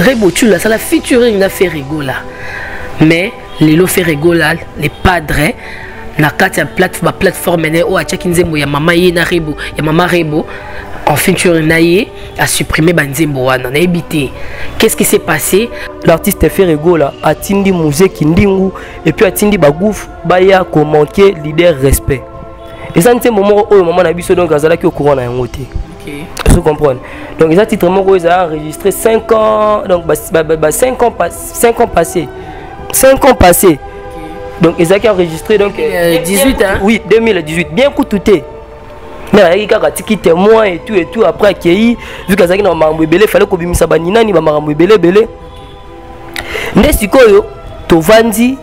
Rebochula ça la featuring na Ferrego là mais les lo Ferrego là les padres na kati plateforme ne o achaki nzembo ya mama ye na Rebo ya mama Rebo en featuring na ye a supprimé banzembo wana na ebité. Qu'est-ce qui s'est passé? L'artiste Ferrego là a tindi musique ndingu et puis a tindi bagouf baya commenter leader respect. Et ça c'est moment où maman na biso donc azala ki au courant na yango te. OK. Vous comprenez? Donc ils ont titre moko ils ont enregistré 5 ans donc 5 ans passés. 5 ans passés. Donc ils ont enregistré donc 18 hein. Oui, 2018 bien coûté. Mais il y a des témoins et tout après accueilli vu que ça na il fallait ko bimisa banina ni ba marambo belé. Nde sikoyo tovandi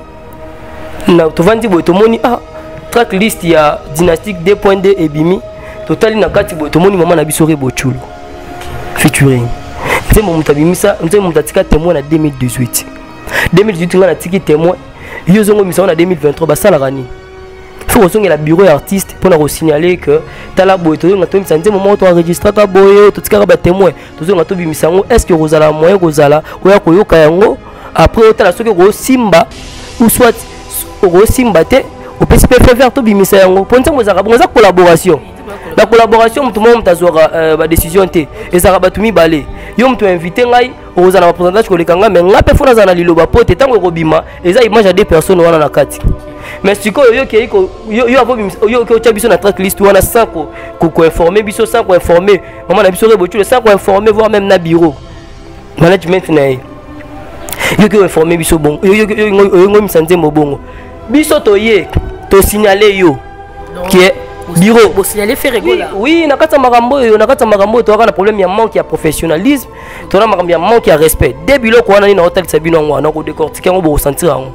boy tomoni tracklist ya Dynastique 2.2 ebimi total na kati boy tomoni mama na biso Rebochula featuring nzembo mutabimisa nzembo mutatika témoin na 2018 ngana tiki témoin yo zongo misa na 2023 basala rani faut que la bureau artiste pour nous signaler que tala boy to ngato misa nzembo mo to enregistrer ka boy to tika ba témoin to ngato bimisa ngo est-ce que rozala moyen rozala oya koyoka yango après tala soki ro simba ou soit ro simba te au PCP faire to bimisa yango pour nzembo za collaboration. La collaboration tout le monde tazora ba décision te et ça rabatumi balé yo mtu invité ngai oza na pourcentage ko lekanga mais ngape fona za na liloba pote tango ko bima eza image à 2 personnes wana na kati mais siko yo ke yo avo yo ke cha biso na tracklist wana sans ko informer biso sans ko informer maman na biso Rebochula sans ko informer voire même na bureau management na yo ke informer biso bon yo ngo misanzembo bongo biso to ye to signaler yo qui bureau pour signaler Ferrego là. Oui, na kata marambo to na problème ya manque ya professionnalisme, to na marambo ya manque ya respect. Débilo ko na hotel sabino ngwa na ko décortiquer ngo bo sentir ngo.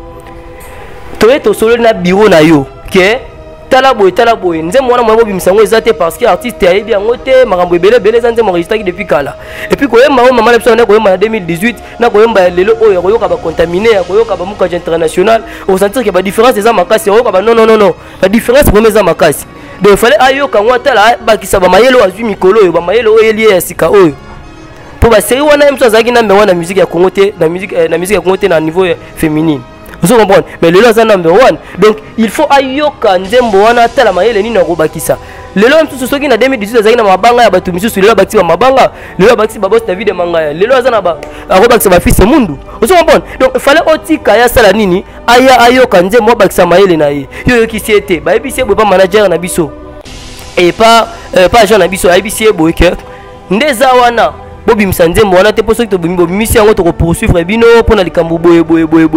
To eto solo na bureau na yo, ke tala boy nzembo wana mo bimisa ngo ezate parce que artiste ayebi yango te marambo belé nzembo enregistré depuis kala. Et puis ko yemba mama na biso na ko yemba na 2018 na ko yemba lelo oyo ko yoka ba contaminer ko yoka ba muka international, au sentir que ba différence eza makasi ko ba non. La différence pour mes makasi. Donc il fallait ayo quand on tala bakisa ba mayelo azui mikolo yo ba mayelo oyeli ya sika oyo pour ba série wana mso azaki number 1 na musique ya Congo te na musique ya Congo te na niveau féminine vous comprenez mais le là number 1 donc il faut ayo ka nzembo wana tala mayele ni na ko bakisa lelo mso soki na 2018 azaki na mabanga ya batu misusu lelo bakisi ba mabanga lelo bakisi ba boss David Mangaya lelo azana ba ko bakisa ba fils mundu vous comprenez donc il fallait otika ya sala nini aya ayo ka nzembo bakisa mayele na ye yo ki siete ba ebisi bo pa manager na biso et pas agent na biso ebisi bo ke ndeza wana bobi msanzembo wana te poso to bimbo bimisi yango to poursuivre bino pona likambo boye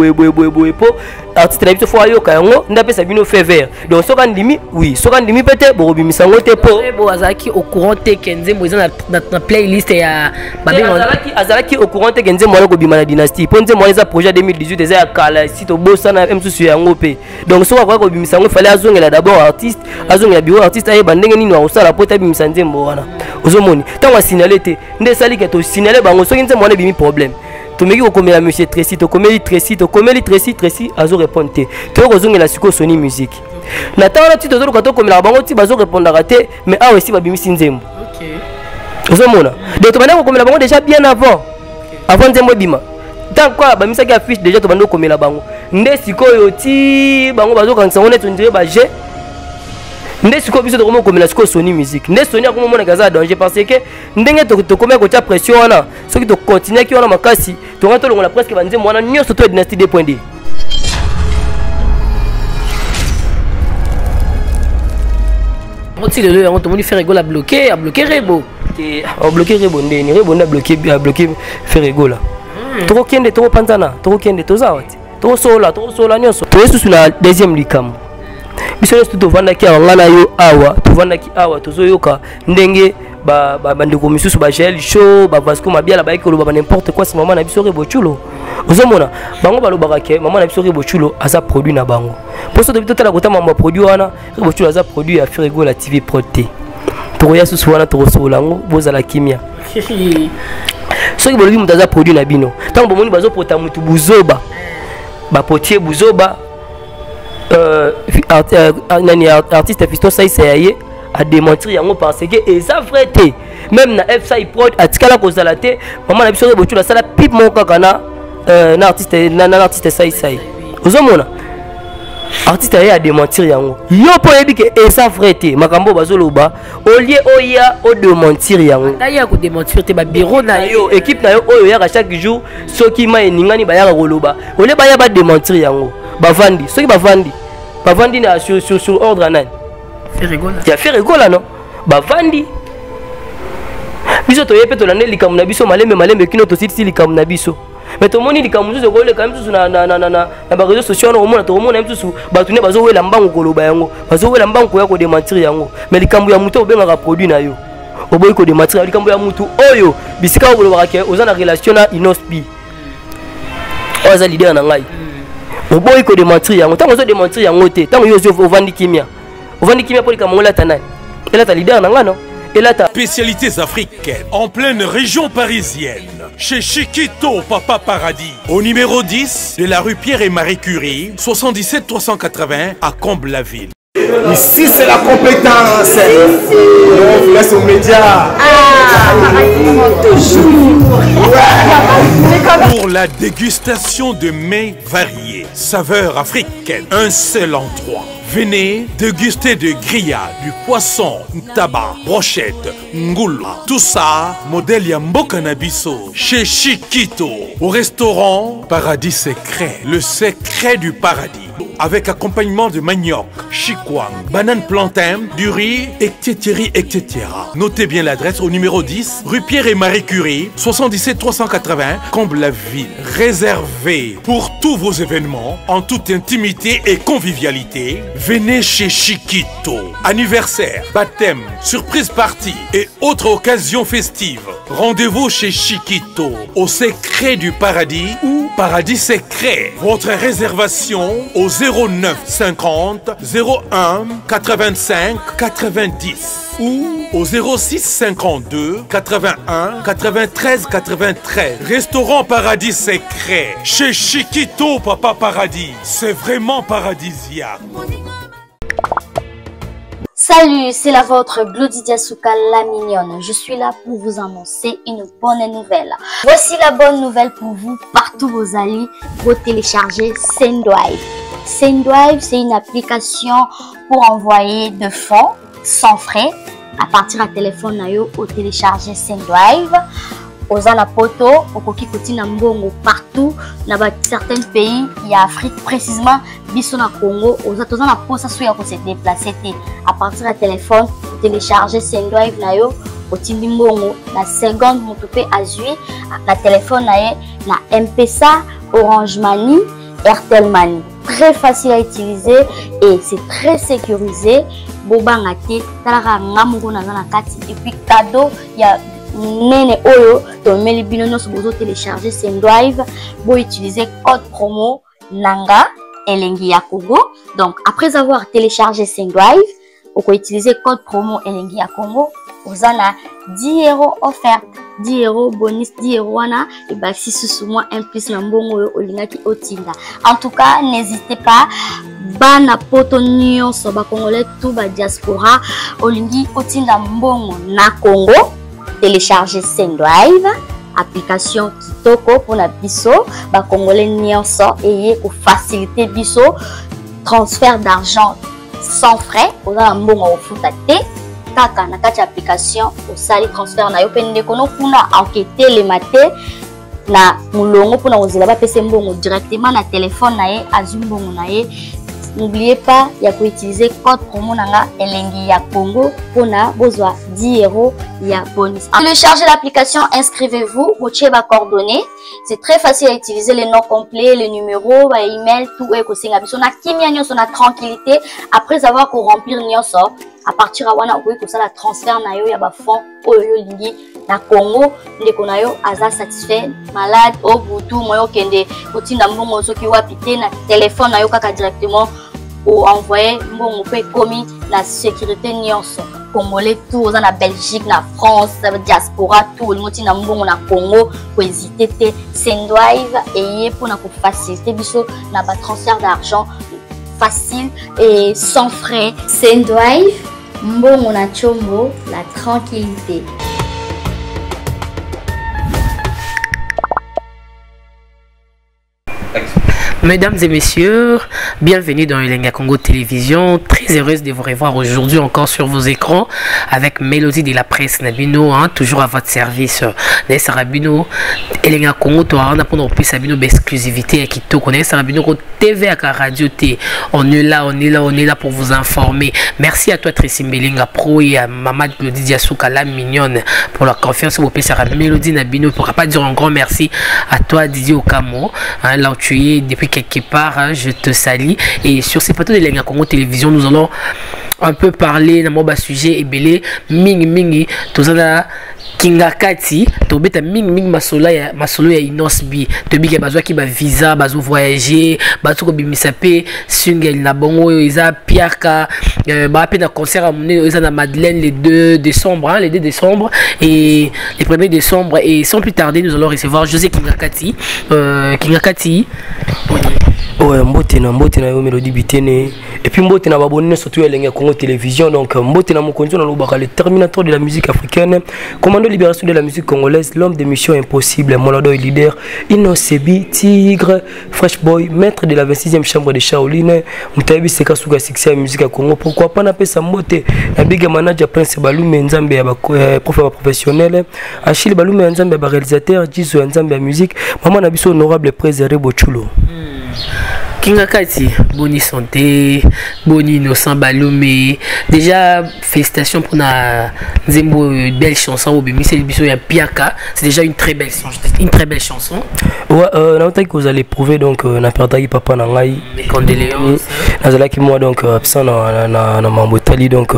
po artiste na biso fo ayo ka yango ndapesa bino fait vert donc soka ndimi oui soka ndimi pete bo bimisa yango te po bo azaki au courant te kenzembo eza na playlist ya babengo azalaki au courant te kenzembo wana ko bima na dynastie po nzembo eza projet 2018 eza ya kala si to bossa na msusu yango pe donc soka kwa ko bimisa yango fallait azongela d'abord artiste azongela bureau artiste ayeba ndenge nini wa osala po ta bimisa nzembo wana ozomoni tango signaler te ndesali que to signaler bango soki nzembo wana bimi problème to meki ko komela monsieur Tracy to komeli Tracy azo répondre te to ko zongela siko Sony musique na tango na tito zo ko to komela bango ti bazo répondre raté mais awe si ba bimisi nzembo OK ozomona donc to bana ko komela bango déjà bien avant nzembo bima tant quoi ba misaki affiche déjà to bando komela bango nde sikoyo ti bango bazo kanisa ngone to ndire ba je nde siko biso to komo komela siko Sony musique nde Sony akomo mona kaza danger parce que ndenge to komela ko tia pression wana soki to continuer ki wana makasi to ngato longola presque banze mwana nyoso to Dynastie 2.2 Moti le on to moni Ferrego la bloqué Rebo et on bloqué Rebo ndeni Rebo na bloqué Ferrego la to kende to panzana to kende to zawati to sola nyoso to yesu na deuxième likam biso yesu to vanda ki ngana yo awa to vanda ki awa to zoyoka ndenge ba ndeko misusu ba gel show ba Vasco Mabiala ba ikolo ba n'importe quoi c'est maman na biso Rebochula ozomona bango balobaka ke maman na biso Rebochula aza produit na bango poso de bitota la kota mama produit wana Rebochula aza produit ya Ferrego la TV Pro T to ya susu wana to solango boza la kimia soki bolobi mutaza produit na bino tango bomoni bazo pota mutu buzoba ba potier buzoba artiste Fiston Saïs a démenti yango parce que eza vrai te même na FSI Prod atikala kozala te maman na biso botu la sala pipe mon kaka na artiste sai ozomona artiste a démentir yango yo po yebi ke esa vrai te makambo bazoloba olie oya o démentir yango ya ko démentir te ba bureau na yo équipe na yo oyo ya chaque jour soki ma eningani ba ya koloba olie ba ya ba démentir yango bavandi soki bavandi na sur ordre nani fait rigola non bavandi biso to yepe to lande likamu na biso malembe kino to siti likamu na biso mais to moni likamu zo ko le quand même na ba réseaux sociaux no mona to mona mtusu batune bazo wela mbangu koloba yango bazo wela mbangu ya ko démentir yango mais likamu ya muto obenga ka produit na yo oboyi ko démentir likamu ya mutu oyo bisika koloba ke ozana relation na inospi oza leader na ngai oboyi ko démentir yango tango zo démentir yango te tango yo zo ovandi kimia pour les Camerounais tanai et là ta leader na ngano. Spécialités africaines en pleine région parisienne. Chez Chiquito Papa Paradis. Au numéro 10 de la rue Pierre et Marie Curie, 77 380 à Comble-la-Ville. Ici c'est la compétence. On vous laisse aux médias. Toujours. Pour la dégustation de mets variés, saveurs africaines, un seul endroit. Venez déguster de grillades, du poisson, tabac, brochette, ngoula. Tout ça, modèle Yamboka Nabiso, chez Chiquito. Au restaurant Paradis Secret, le secret du paradis. Avec accompagnement de manioc, chikwang, banane plantain, du riz, etc. Notez bien l'adresse au numéro 10, rue Pierre et Marie Curie, 77 380, Comble-la-Ville. Réservé pour tous vos événements, en toute intimité et convivialité. Venez chez Chiquito. Anniversaire, baptême, surprise party et autres occasions festives. Rendez-vous chez Chiquito, au secret du paradis ou Paradis Secret. Votre réservation au 09 50 01 85 90 ou au 06 52 81 93 93. Restaurant Paradis Secret chez Chiquito Papa Paradis. C'est vraiment paradisiaque. Salut, c'est la vôtre Glodidia Souka la mignonne. Je suis là pour vous annoncer une bonne nouvelle. Voici la bonne nouvelle pour vous, partout vous allez, vous télécharger Sendrive. Sendrive, c'est une application pour envoyer de fonds sans frais à partir du téléphone nayo au télécharger Sendrive. Aux poto, au koki kotina mbongo partout dans certains pays, il y a Afrique précisément, biso na Congo, aux atozana posa souya ko se déplacer à partir du téléphone, télécharger Sendrive nayo, au tindi mbongo na seconde motope azui na téléphone naye na M-Pesa, Orange Money, Airtel Money. Très facile à utiliser et c'est très sécurisé. Bobanga te, talaka ngamungo na kati et puis cadeau, il y a nene oyo to meli binono so bozo télécharger Sendrive bo utiliser code promo nanga elengi ya Congo. Donc après avoir téléchargé Sendrive, on peut utiliser code promo elengi ya Congo, vous avez 10 € offert, 10 € bonus, 10 € wana et bah si sous moi un plus na mbongo olingaki otinda. En tout cas, n'hésitez pas bana poto nyonso ba congolais tout ba diaspora olingi otinda mbongo na Congo. Télécharger Sendrive, application kitoko pour na biso, ba congolais nyonso et pour faciliter biso transfert d'argent sans frais. Oza na mbongo ofuta te kaka na kati application osali transfert na yo pende kono kuna enquêter le matin na mulongo pour na ozela ba pese mbongo directement na téléphone na ye azu mbongo na ye. N'oubliez pas, il y a qu'à utiliser code promo nanga elengi ya Congo pour na bozwa 10 € ya bonus. Téléchargez l'application, inscrivez-vous, vous avez vos coordonnées. C'est très facile à utiliser, les noms complets, les numéros, les emails, tout est possible. On a kimia nyonso na tranquillité après avoir qu'on remplir nyonso. À partir de wana okoki kosala transfert na yo ya ba fonds oyo lingi na Congo ndeko na yo aza satisfait malade au butu moyo kende kotinda mbongo soki wapite na téléphone na yo kaka directement ou envoyer mbongo pe komi la sécurité nyonso congolais tout oza na Belgique na France diaspora tout le monde na mbongo na Congo ko hésiter te Sendrive et pour na ko faciliter biso na ba transfert d'argent facile et sans frais. Sendrive mbongo na chombo, la tranquillité. Mesdames et messieurs, bienvenue dans Elenga Congo Télévision. Très heureuse de vous revoir aujourd'hui encore sur vos écrans avec Mélodie de la presse Nabino, hein, toujours à votre service. Nessa Rabino, Elenga Congo, tu as pour plus Sabino d'exclusivité qui te connaît. Sabino TV à Radio T. On est là pour vous informer. Merci à toi Tracy Mbelinga Pro et à Maman Mélodie Diasuka la mignonne pour la confiance au PC à Mélodie Nabino. Pour pas dire un grand merci à toi Didier Okamo, hein, là où tu es depuis quelque part, hein, je te salue. Et sur ces plateaux de Elenga Congo Télévision, nous allons un peu parler d'un mot sujet et belé mingi tous Kingakati, to beta ming masolo ya inosbi, to bige bazwa ki ba visa, bazo voyager, bazo ko bimisape, sungel na bongo isa piaka, ba pe na concert à mon isa na Madeleine les 2 décembre, hein, les 2 décembre et les 1er décembre, et sans plus tarder nous allons recevoir José Kingakati. Ouais, mbote na yo Mélodie Bitene, et puis mbote na babonne surtout Elenga Congo Télévision. Donc mbote na mokonzi na lobaka le terminateur de la musique africaine, commando libération de la musique congolaise, l'homme de mission impossible, Molado et leader, Inosebi, Tigre, Fresh Boy, maître de la 26e chambre de Shaolin, Mutabi Seka Suga succès à musique à Congo. Pourquoi pas n'appeler ça mbote na big manager Prince Balume Nzambe ya professionnel, Achille Balume Nzambe ya réalisateur, Jizo Nzambe ya musique, maman na biso honorable Préseré Bochulo. Kingakati, boni santé, boni innocent Balume. Déjà, félicitations pour la belle chanson au Bémi, c'est Piaka. C'est déjà une très belle chanson. Ouais, que vous allez prouver donc na perdaki papa na ngai. Mes condoléances. Nazala qui moi donc absent na Mambotali donc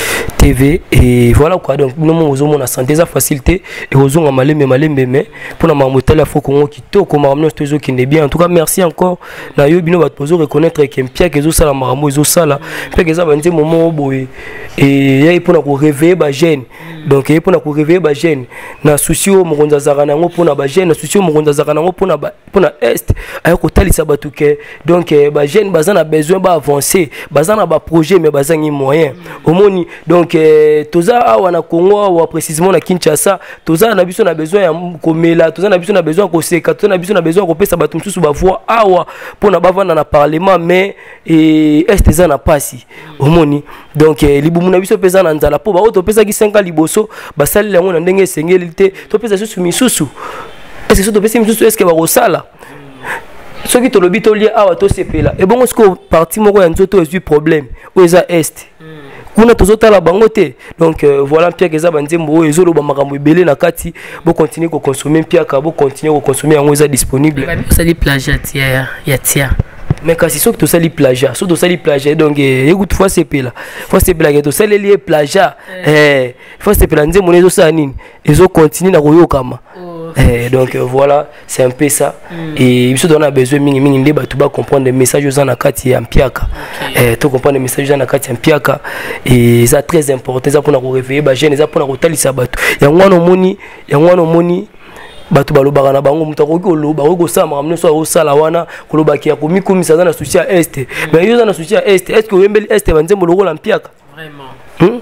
TV, et voilà quoi. Donc nous on a santé, ça facilité et aux on malembe mais pour na Mambotali faut qu'on qui to comme ramener tous qui n'est bien. En tout cas merci encore na yo bino va poser reconnaître que Piaka ezo sala maramo ezo sala Piaka za banze moment boy et ya pour na ko réveiller ba jeune. Donc pour na ko réveiller ba jeune na souci au mokonza zakana ngo pour na ba jeune, na souci au mokonza zakana ngo pour na est ayo ko talisa batuke. Donc ba jeune bazana besoin ba avancer, bazana ba projet mais bazangi moyen omoni. Donc toza awa na Congo awa précisément na Kinshasa, toza na biso na besoin ya komela, toza na biso na besoin ko seka, toza na biso na besoin ko pesa batu msusu ba voix awa pour na bavana na parlement mais est za na pasi omoni. Donc libumu na biso pesa na nzala po ba auto pesa ki 5 liboso basali yango na ndenge sengeli te to pesa susu misusu. Est-ce que so to pesa misusu est-ce que ba rosala ce qui te lobi to lia awa to sepela et bon est-ce que parti moko ya nzoto est problème ou eza est kuna tozota la bangote. Donc voilà Piaka eza banzembo ezolo ba makambo ebele na kati bo continuer ko consommer Piaka, bo continuer ko consommer yango eza disponible. Ça dit plagiat ya tia. Mais quand c'est sûr que tu sali plagiat, so to sali plagiat donc écoute fois c'est pela que to sali lié plagiat fois c'est pela nzembo nezo sa nini ezo continuer na koyo kama. Donc voilà, c'est un peu ça. Et il on a besoin mingi de batuba comprendre les messages aux en akati en Piaka. Tu comprends les messages en akati en Piaka et c'est très important ça pour nous réveiller ba jeune, ça pour nous talisa batu. Ya ngwana moni batu balobaka na bango mutako ko loba ko sama ramne so o sala wana ko loba ki ya komi ça na souci à est. Mais yo na souci à est. Est-ce que wembeli est banzembo logo la Piaka? Vraiment.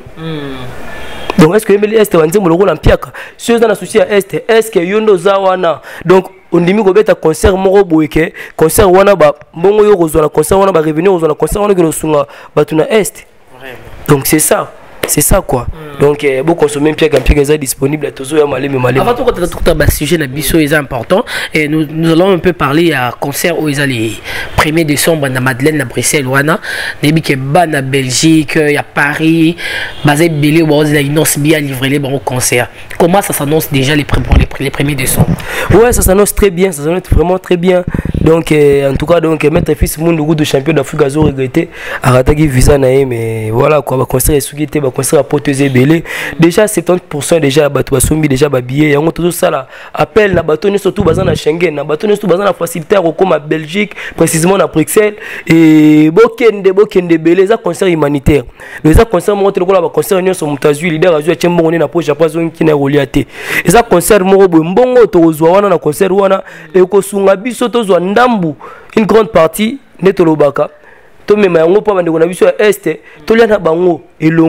Donc est-ce que Emeli Est wanzembo lokola Piaka si on a associé à est-ce que yondo zawana donc on dimi ko beta concert moko boyeke concert wana ba mbongo yo ko zona concert wana ba revenir ko zona concert wana ko sunga batuna est. Donc c'est ça quoi. Donc beaucoup consommer Piaka est disponible à tous ya malé. Avant tout un sujet na biso est important et nous allons un peu parler à concert où ils allaient 1er décembre na Madeleine na Bruxelles wana nebi ke ba na Belgique ya Paris basé belé ou la innonce bien livrer les bons concerts. Comment ça s'annonce déjà les 1er décembre? Ouais, ça s'annonce très bien, ça s'annonce vraiment très bien. Donc en tout cas donc mettre fils monde de champion d'Afrique a regretté arataki visa na mais voilà quoi ba concert esugité ba concert à Potezé belé déjà 70% déjà bato basombi déjà ba billet yango tout ça là appel na bato ne surtout bazana Schengen na bato ne surtout bazana facilité comme à Belgique précisément na Bruxelles et bokende belé ça concert humanitaire les concert montre ko la ba concert union sur mutazu leader azu chembongo na poche japazo qui na reliaté et ça concert moko mbongo to zwa wana na concert wana et ko sunga biso to zwa ndambu une grande partie netolobaka to mema yango pa bande ko na biso est to lia na bango elongo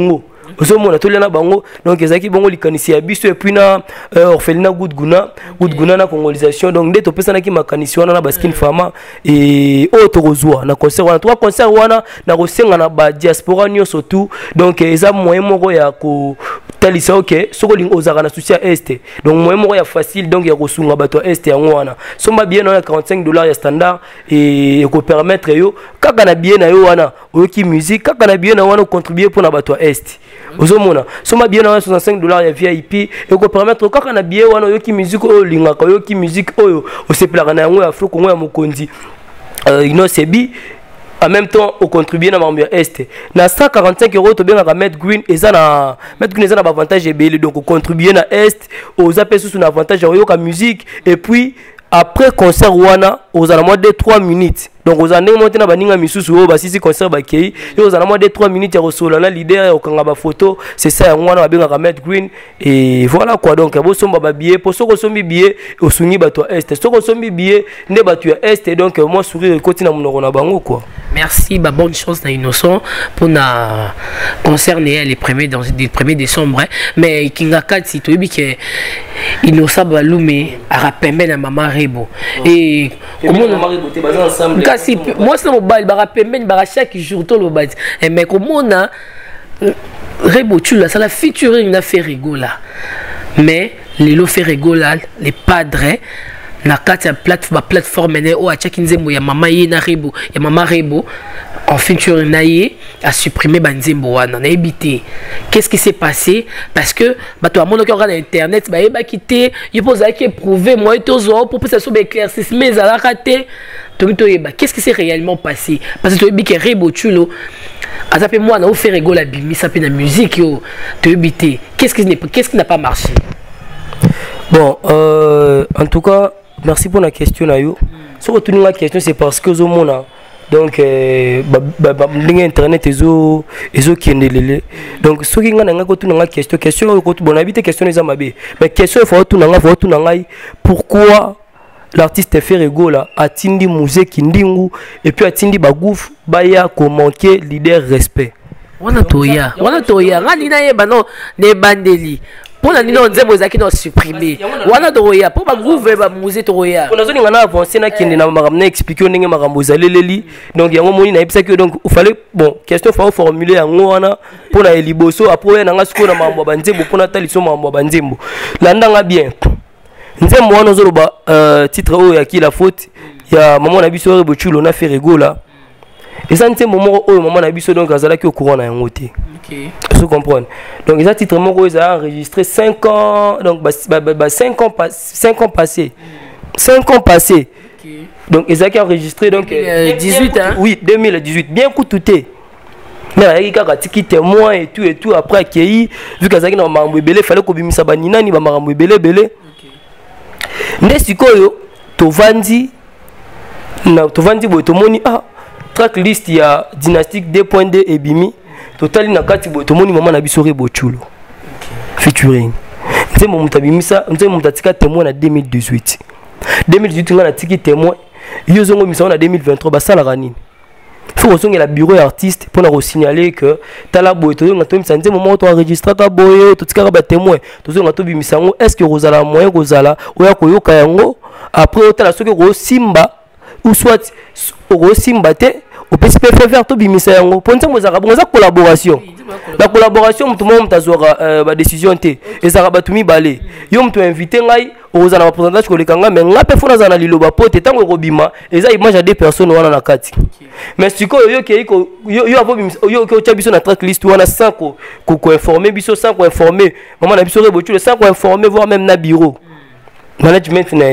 ozomona tolia na bango donc ezaki bongo likanisi ya biso et puis na orphelinat Gudguna na congolisation donc nde topesanaki makanisi wana na baskin fama et autre kozwa na concert wana trois concert wana na kosenga na ba diaspora nyonso tout donc eza moyen moko ya ko talisa ok sokoling ozaka na souci ya este donc moyen moko ya facile donc ya kosunga bato ya este yango wana somba bien na $45 ya standard et ko permettre yo kaka na bien na yo wana oyoki musique kaka na bien na wana contribuer pour na bato ya este ozomona somba bien na $65 ya VIP et ko permettre kaka na bien wana oyoki musique oyo lingaka oyoki musique oyo osepelaka na yango ya Afro Congo ya mokonzi Inosebi en même temps au contribuer na mambo ya este na 145 € to bien ka Met Green eza na avantage ebele donc contribuer na est aux appels sous un avantage ya yoka musique et puis après concert wana aux à moins de 3 minutes donc aux années monter na baninga misusu o basisi concert bakei aux à moins de 3 minutes ya resola na leader au kanga ba photo c'est ça yango wana babenga ka Met Green et voilà quoi donc bo somba ba billet pour soko sombi billet au suni bato est soko sombi billet nde bato ya est donc moi sourire côté na monoko na bango quoi. Merci, bah, bonne chance à Innocent pour na concerner les premiers dans les 1er décembre mais Kinga Kati to bi que Innocent Balume a rappelé na maman Rebo et comment maman Rebo te basé ensemble kasi moi c'est mon bal ba rappelé ba chaque jour tout le bal mais comment na Rebo tu là ça la featuring na fait rigola mais les lo fait rigola les padres na kati ya plateforme ne o acha kinzembo ya mama ye na Rebo ya mama Rebo en feature na ye a supprimé banzembo wana na ebité qu'est-ce qui s'est passé parce que bato amono ko na internet ba yeba kité il pose à qui éprouver moi tozo pour ça sobre éclaircissement mais à la raté to yeba qu'est-ce qui s'est réellement passé parce que to yebi que Rebo chulo azape moi na o faire rigola bimi ça pe na musique yo to yebité qu'est-ce qui n'a pas marché. Bon en tout cas merci pour la question Ayo. Si vous la question c'est parce que Zomona donc internet ezo kiendelele donc ce qui ngana ngako tu nga question ko tu bon habite question les amabe mais question il faut tu nanga pourquoi l'artiste Ferrego là atindi musée kindingu et puis atindi bagouf baya ko manquer leader respect wana toya ngani na yeba no ne bandeli pour la nino nzembo ezaki no supprimer wana toya pour ba groupe ba musée toya on a zoni ngana avancer na kende na makamna expliquer ndenge makambo zaleleli donc yango moni na ebisa que donc il fallait bon question faut formuler yango wana pour na eliboso après na ngasuko na mambo banzembo pour na taliso mambo banzembo landanga bien nzembo wana zoloba titre oyo ya ki la faute ya maman na biso Rebo chulo na Ferrego là et ça nzembo moko oyo maman na biso donc azalaki au courant na yango te. OK. Vous comprenez. Donc les titres moko ils ont enregistré 5 ans donc 5 ans passés. 5 ans passés. OK. Donc ils ont enregistré donc 18 hein. Oui, 2018 bien coûté. Mais il y a des témoins et tout après qui vu que ça qui na mambo belé fallait ko bimisa banina ni ba mambo belé. OK. Ndesikoyo tovandi botomoni track list ya Dynastique 2.2 ebimi total na kati botomoni maman na biso Rebo chulo featuring nzembo mutabimisa nzembo mutatika témoin na 2018 ngana tiki témoin yo zongo misa na 2023 basala kanini faut que la bureau artiste pour nous signaler que tala boy to ngato misa nzembo mo to enregistrer ka boy to tika ba témoin to zo ngato bimisa ngo est-ce que rozala moyen rozala oya koyoka yango après otala soki ko simba ou soit au simba te au PCP faire to bimisa yango ponza mozaka bonza collaboration la collaboration tout le monde tazora ba décision te et ça rabatumi balé yo mtu invité ngai oza na pourcentage ko lekanga mais ngape fona za na liloba pote tango robima eza image à deux personnes wana na kati mais siko yo keiko yo avo bimisa yo ko chabiso na track list wana sans ko informer biso sans ko informer maman na biso Rebo chulo sans ko informer voire même na bureau management na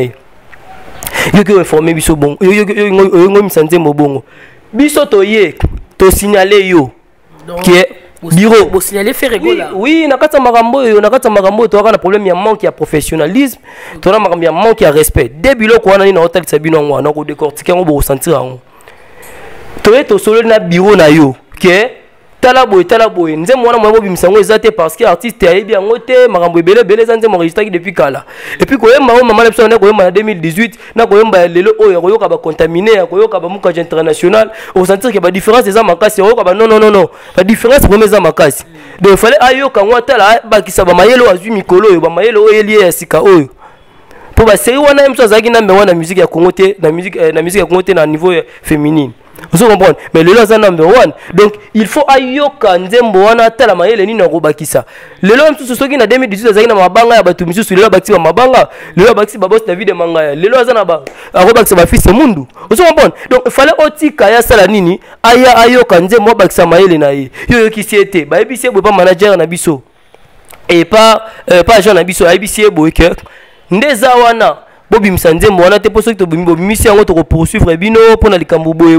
yo ko informer biso bon yo misanze mobongo biso toye to signaler yo qui est bureau pour signaler Ferrego là oui nakata makambo to na problème ya manque ya professionnalisme to na makambo ya manque ya respect débilo ko wana ni na hotel sabino ngwa ko décortiquer ngo bo sentir ngo to solo na bureau na yo qui est talaboye nze mwana mwa bobimisa ngo ezate parce que artiste ayebi yango te makambo ebele bele za nze mo registraki depuis kala et puis koyemba o mama na biso na koyemba na 2018 na koyemba lelo oyo koyoka ba contaminé koyoka ba mukaje international au sentir que ba différence eza makasi koyoka ba non ba différence vraiment eza makasi donc il fallait ayoka ngo tala ba kisaba mayelo azwi mikolo oyo ba mayelo oyo lié ya sika oyo pour ba série wana mso azaki na number 1 na musique ya Congo te na musique ya Congo te na niveau féminine. Vous comprenez? Mais le là number 1. Donc il faut ayoka nzembo wana tala mayele ni na robakisa. Le là mso soki na 2018 azaki na mabanga ya batu misusu le là bakisi mabanga, le là bakisi babos David Mangaya. Le là azana ba robakisa ba fils mundu. Vous comprenez? Donc il fallait otika ya sala nini aya ayoka nzembo bakisa mayele na ye. Yo kisi ete ba ebisi bo pa manager na biso. Et pas agent na biso ebisi bo ke ndeza wana bobi msanzembo wana te poso to bimbo misi yango to poursuivre bino pona likambo boye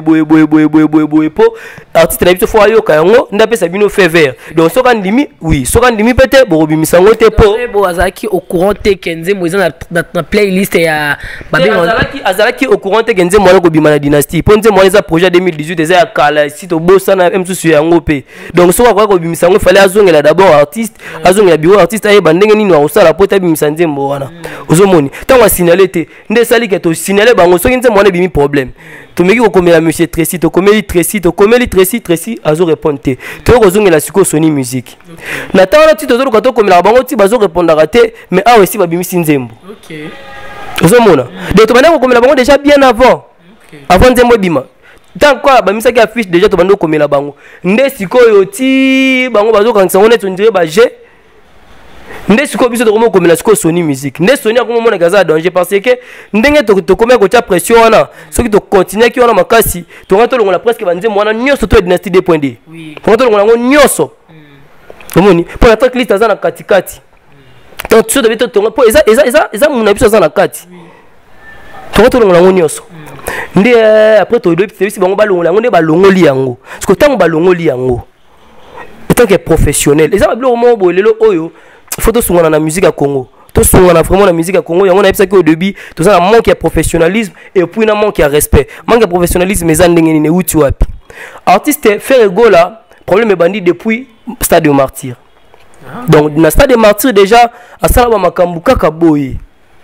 po artiste na biso fo ayoka yango ndapesa bino fait vert donc soka ndimi oui soka ndimi pete bobi misango te po bo azaki au courant te kenzembo eza na playlist ya babe azalaki au courant te kenzembo wana ko bima na dynastie po nzembo eza projet 2018 eza ya kala si to bossa na msusu yango pe donc soka kwa ko bimisango fallait azongela d'abord artiste azongela bureau artiste aye bandenge nini wa osala po ta bimisanzembo wana ozomoni tango signaler te nde sali ke to signaler bango soki nzembo wana bimi problème to meki ko komela monsieur Tracy to komeli Tracy azo répondre te to kozongela siko Sony Musique na tango ti to zo ko komela bango ti bazo répondre te mais awe si babimisi nzembo OK ozomona donc to bana ko komela bango déjà bien avant nzembo bima tant quoi bamisaki affiche déjà to bando komela bango nde sikoyo ti bango bazo kanisa ngone to ndire ba je nde siko biso to komo komela siko Sony Musique nde Sony akomo mona gaza danger parce que ndenge to komela ko tia pression wana soki to continuer ki wana makasi to ngato longola presque banze mwana nyoso to dynastie 2.2 oui to ngato longola ngo nyoso omoni pour la track list aza na katikati donc so de to po eza muna biso aza na kati to ngato longola ngo nyoso nde après to do bisi bango balongola ngo nde balongoli yango parce que tango balongoli yango tant que professionnel eza babilo mo bolelo oyo faut sungana na musique à Congo to sungana vraiment na musique à Congo yango na bisa que au début tout ça manque de professionnalisme et puis na manque de respect manque de professionnalisme mais ndenge ni uti wapi artiste Ferrego là problème est bandit depuis Stade Martyr donc na Stade Martyr déjà à sala ba makambu kaka boye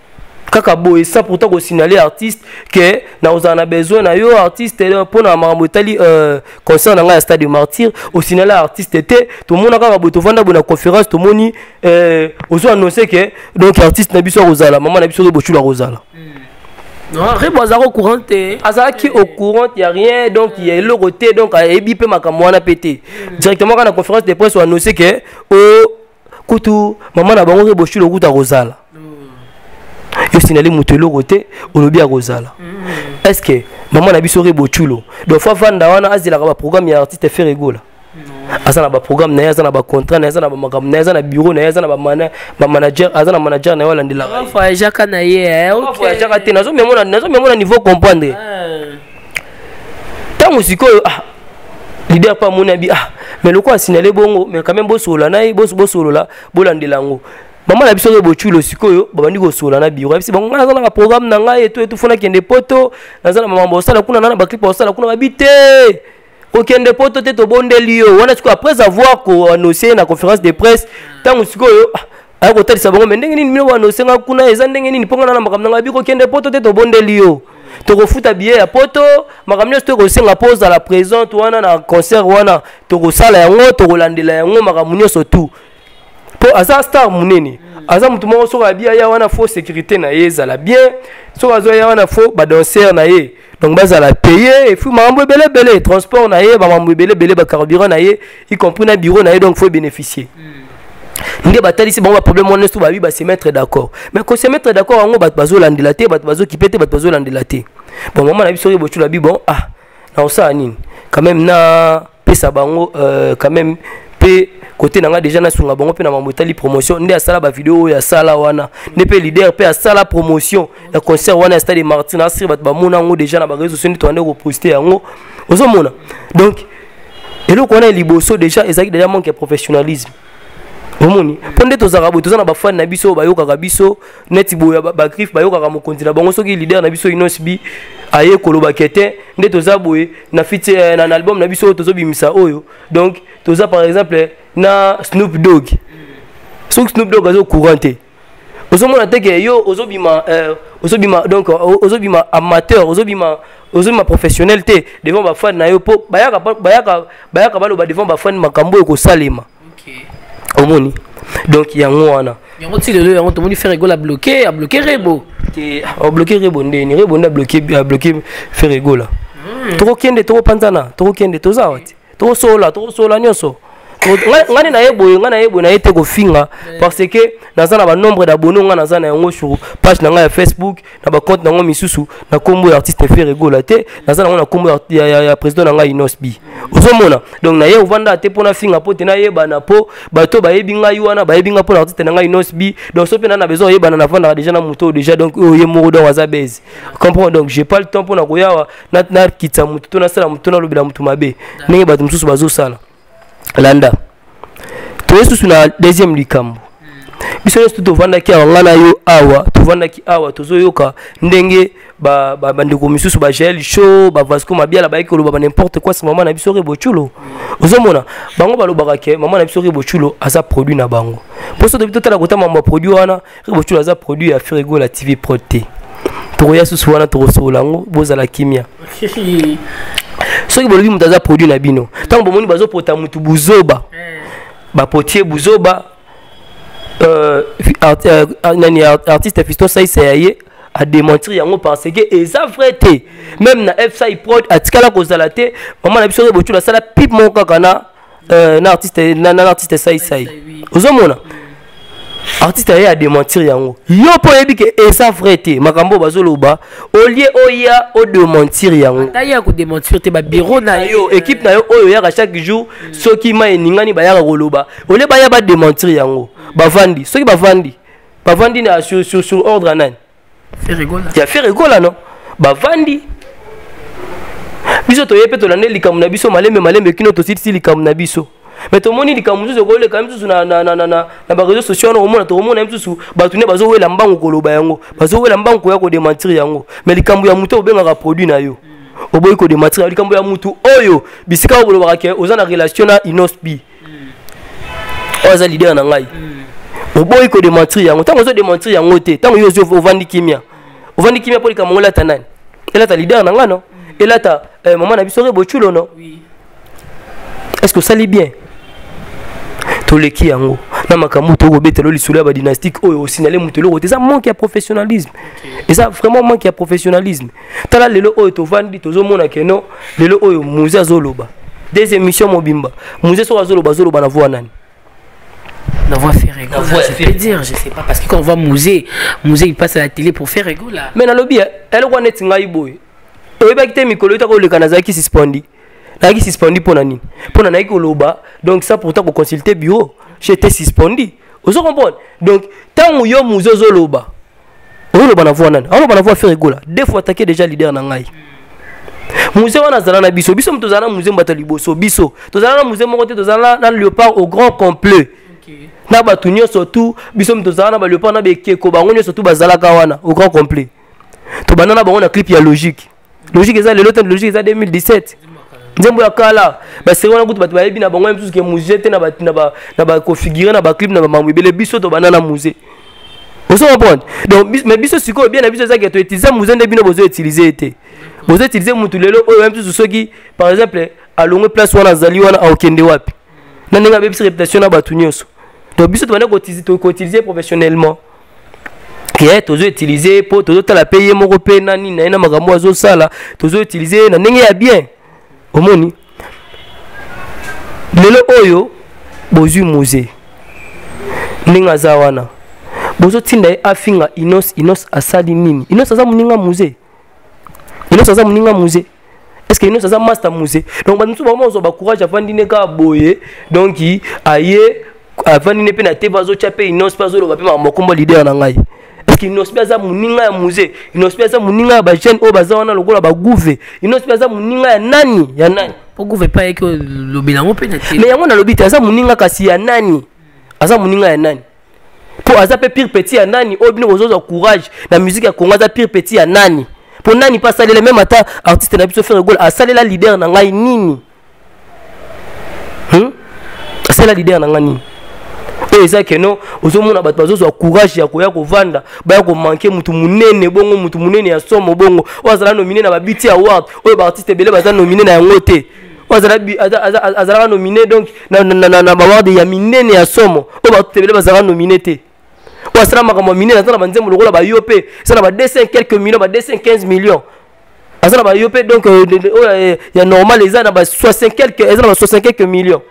ça pourtant ko signaler artiste que na ozana besoin na yo artiste pour na makambo tali concert na nga Stade Martyr au signaler artiste était tout le monde ka boto vanda bona conférence tout moni ozo annoncer que donc artiste na biso rozala maman na biso de bochula rozala non rebo azako au courant te azaki au courant y a rien donc il y a le côté donc a ebi pe makambo wana pété directement quand na conférence de presse on annoncer que o kutu maman na bango rebo chula kuta rozala yo signalé mutelo côté olobi a rozala est-ce que maman na biso rebo chulo donc fa vanda wana azila ka ba programme ya artiste Ferrego là azana ba programme na azana ba contrat na azana ba makambo na azana bureau na azana ba manager azana manager na wala ndila fa jaka na ye OK fa jaka te nazo memona niveau comprendre tango sikoyo leader pas mon abi mais le quoi signalé bongo mais quand même bosola na boso là bolandelango maman na biso rebo chulo sikoyo babandi ko sola na bureau bisi bango na zana ba programme na ngai etu fona kende poto na zana maman bosala kuna na ba clip bosala kuna babite okende poto te to bondeli yo wana siko après avoir ko annoncer na conférence de presse tango sikoyo aya ko talisa bango ndenge nini mino annoncer nga kuna eza ndenge nini ponga na makambo nga bi ko kende poto te to bondeli yo to ko futa billet ya poto makambo sto ko senga pose à la présente wana na concert wana to ko sala yango to ko landela yango makambo nyoso tout po aza star munene aza mutu moko soka bia ya wana faux sécurité na yeza la bien soka zo ya wana faux ba danser na ye donc baza la payer et puis mambo belé transport na ye ba mambo belé ba carburant na ye y compris na bureau na ye donc faut bénéficier nde batali si bon ba problème on est tout ba bi ba se mettre d'accord mais ko se mettre d'accord ngo bat bazo landelaté bat bazo kipete bat bazo landelaté bon maman na biso rebo chula bi bon na osa nini quand même na pesa bango quand même pe côté nanga déjà na sunga bango pe na mamotali promotion nde asala ba vidéo ya sala wana ne pe leader pe asala promotion ya concert wana ya Stade Martin asir bat ba mona ngo déjà na ba réseaux sociaux to ande ko poster yango ozo mona donc eloko wana liboso déjà ezaki déjà manque de professionnalisme omoni ponde to zarabo to za na ba fan na biso ba yoka ka biso neti boya ba griffe ba yoka ka mokonzi na bango soki leader na biso inosbi aye koloba kete nde toza boye na fiti na album na biso tozo bimisa oyo donc toza par exemple na Snoop Dogg Snoop Dogg azo couranté ozomona teke yo ozobima donc ozobima amateur ozobima professionnel te devant ba fan na yo po bayaka baloba devant ba fan makambo eko salema omoni donc yango wana yango ti lelo yango tomoni Ferrego la bloqué Rebo a bloqué Rebo ndeni Rebo na bloqué Ferrego la toko kende toko panzana toko kende toza wati toko sola nyonso ngani na yebo na yete ko finga parce que nazana ba nombre d'abonnés ngana nazana yango sur page na nga ya Facebook na ba compte na ngo misusu na kombo ya artiste Ferrego la te nazana na kombo ya président na nga Inosbi ozomona donc na ye ovanda te pona finga po te na yeba na po bato ba yebinga yuana ba yebinga po na artiste na nga Inosbi donc so pe na besoin yeba na vanda déjà na muto déjà donc oye moro donc azabez comprends donc j'ai pas le temps pona koyawa na kitsa muto na sala muto na lobela muto mabe ndenge bato mususu bazo sala landa toyesusu na deuxième likambo biso yesu tovandaki awa ngana yo awa tovandaki awa tozoyoka ndenge bandeko misusu ba Joel Show ba Vasco Mabiala ba ekoloba ba n'importe quoi mama na biso Rebo Chulo ozomona bango balobaka ke mama na biso Rebo Chulo aza produit na bango poso de bitota la kota mama produit wana Rebo Chulo aza produit ya Ferrego la TV Pro T tokoya susu wana tokosolango bozala kimia soki bolobi mutu aza produit na bino ntango bomoni bazopota mutu buzoba bapotier buzoba artiste Fiston Saïsa yaye a démentir yango parce que eza vrai te même na FSI Prod atikala kozala te maman na biso Rebo Chulo sala pipe mon kaka na artiste Saïsa ozomona artiste a démentir yango yo po yebi ke eza vrai te makambo bazoloba au lieu oya o démentir yango taya ko démentir te ba bureau na yo équipe na yo oyo ya chaque jour soki ma eningani ba ya koloba au lieu ba ya ba démentir yango bavandi soki bavandi na sur ordre nani Ferrego la non bavandi biso to yepe to lande likamu na biso malembe kino to siti likamu na biso mais to moni likamu zo ko le kam biso na ba réseaux sociaux no mona to mona biso batune bazo wela mbangu koloba yango bazo wela mbangu ya ko démentir yango mais likamu ya muto obenga produit na yo oboyi ko démentir likamu ya mutu oyo bisika koloba ke ozana relation na Inosbi oza leader na ngai oboyi ko démentir yango tango zo démentir yango te tango yo zo ovandi kimia pour likamu la tanani ela ta leader na nga no ela ta maman na biso Rebo Chulo no est-ce que ça lit bien toleki yango na makambo to kobetelo lisolo ba dynastique oyo signalé mutelo kote ça manque ya professionnalisme et ça vraiment manque ya professionnalisme tala lelo oyo to vandi tozo mona keno lelo oyo muze azoloba des émissions mobimba muze so azoloba na voix nani na voix Ferrego je peux dire je sais pas parce que quand on voit musée il passe à la télé pour Ferrego là mais na lobby elle ko net ngai boy oyeba kite mikolo ita ko le kanazaki suspendi naki suspendi pona nini pona naki koloba donc ça pourtant ko consulter bureau j'étais suspendi ozo comprendre donc tant yo muzozo loba oloba na voix nani oloba na voix Ferrego là deux fois attaquer déjà leader na ngai musée wana zala na biso muto zala musée mbata liboso biso to zala na musée moko te to zala na léopard au grand complet na batunyo surtout biso muto zala na ba léopard na bekeko bango nyo surtout bazalaka wana au grand complet to banana bango na clip ya logique eza le lotin logique eza 2017 nzembo ya kala ba série wana kutu bato bayebi na bango même tout que musée te na ba configurer na ba clip na ba mamwibele biso to banana musée oso comprendre donc mais biso siko bien na biso za que to utiliser musée nde bino bozo utiliser te bozo utiliser mutu lelo oyo même tout soki par exemple à longue place wana zali wana a okende wapi na nenga bebisi réputation na batu nyonso donc biso to bana ko utiliser professionnellement que tozo utiliser pour tozo tala payer moko pe nani na makambo azo sala tozo utiliser na ndenge ya bien omoni lelo oyo bozu musée ninga za wana bozo tinda afinga Inos asali nini Inos aza muninga musée est-ce que Inos aza master musée donc bantu ba mozo ba courage afandi ne ka boye donc aye afandi ne pe na te bazo chape Inos bazo lo ba pe makombo leader na ngai est-ce que Inos aza muninga ya musée Inos aza muninga ya ba jeune o baza wana lokola ba gouve Inos aza muninga ya nani pour gouve pas que le bilango pe na te mais yango na lobite aza muninga kasi ya nani aza muninga ya nani pour aza pe pire petit ya nani o bino bozo courage na musique ya Congo aza pire petit ya nani Pour nani pas saler même ata artiste na biso Ferregola a saler la leader na ngai nini. C'est la leader na ngani. Et ça que non, ozomona bat bazo zo courage ya koya ko vanda, ba ya ko manquer mutu munene bongo mutu munene ya somo bongo. Ozala nominé na ba BT Award, o ba artiste belé baza nominé na ngote. Ozala nominé donc na ba award ya minene ya somo. O ba artiste belé baza nominé te. Ozala makambo minene na banzembo lokola ba yopé, ça na ba 200 quelques millions, ba 215 millions. Azala ba yopé donc ya normal les na ba 60 quelques, ezala ba 60 quelques millions.